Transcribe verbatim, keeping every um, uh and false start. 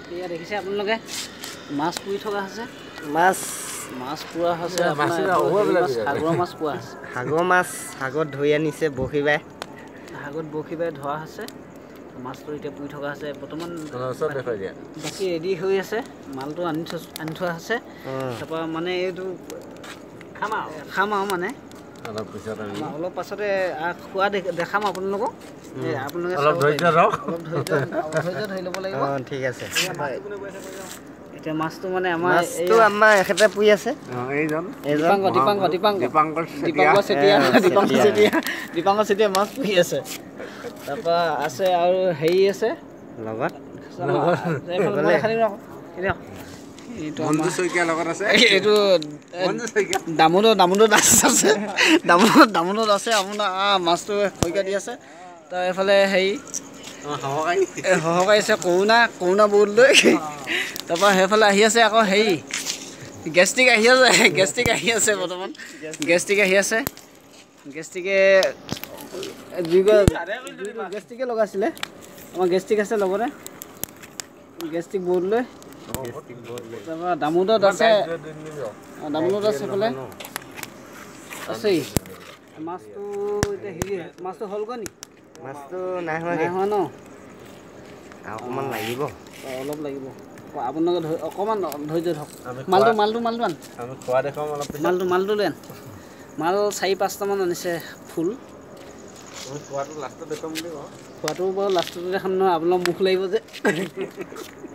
এয়া দেখিছে আপোনালোকে মাছ পুৰি থকা আছে মাছ মাছ পুৰা আছে সাগৰ মাছ পোৱা আছে সাগৰ মাছ সাগৰত ধৰি আনিছে বৰশী বাই সাগৰত বৰশী বাই ধৰা আছে মাছটো এতিয়া পুৰি থকা আছে বৰ্তমান বাকী ৰেডি হৈ আছে মালটো আনি থ আনি থোৱা আছে তাৰপৰা মানে এইটো খাম আৰু খাম আৰু মানে অলপ পিছত অলপ পাছতে খোৱা দেখাম আপোনালোকক আপোনালোকে অলপ ধৈৰ্য ৰখ অলপ ধৈৰ্য ধৈৰ্য ধৰি ল'ব লাগিব অঁ ঠিক আছে এতিয়া মাছটো মানে আমাৰ মাছটো আমাৰ এখেতে পুৰি আছে এইজন দীপাংকৰ দীপাংকৰ দীপাংকৰ দীপাংকৰ চেতিয়া দীপাংকৰ চেতিয়া দীপাংকৰ চেতিয়া মাছ পুৰি আছে তাৰপৰা আছে আৰু হেৰি আছে লগত মঞ্জু শইকীয়া লগত আছে এইটো দামোদৰ দামোদৰ দাস আছে দামোদৰ দামোদৰ আছে আপোনাৰ মাছটো শইকীয়া দি আছে তাৰ এইফালে হেৰি সহকাৰী আছে কৰোণা কৰোণা বহুত লৈ তাৰপৰা সেইফালে আহি আছে আকৌ হেৰি গেষ্টিক আহি আছে গেষ্টিক আহি আছে বৰ্তমান গেষ্টিক আহি আছে গেষ্টিকে গেষ্টিকে লগাইছিলে আমাৰ গেষ্টিক আছে লগতে গেষ্টিক বৰ্ড লৈ তাৰপৰা দামোদত আছে দামোদত আছে এইফালে আছেই মাছটো এতিয়া হেৰি মাছটো হ'লগৈ নি মাছটো নাই হোৱা নাই হোৱা ন অকণমান লাগিব অলপ লাগিব আপোনালোকে অকণমান ধৈৰ্য ধৰক মালটো মালটো মালটো আন আমি খোৱা দেখাম অলপ মালটো মালটো লৈ আন মাল চাৰি পাঁচটামান আনিছে ফুল খোৱাটো লাষ্টত দেখাম বুলি কওঁ খোৱাটো বাৰু লাষ্টতে দেখাম নহয় আপোনালোকৰ মুখ লাগিব যে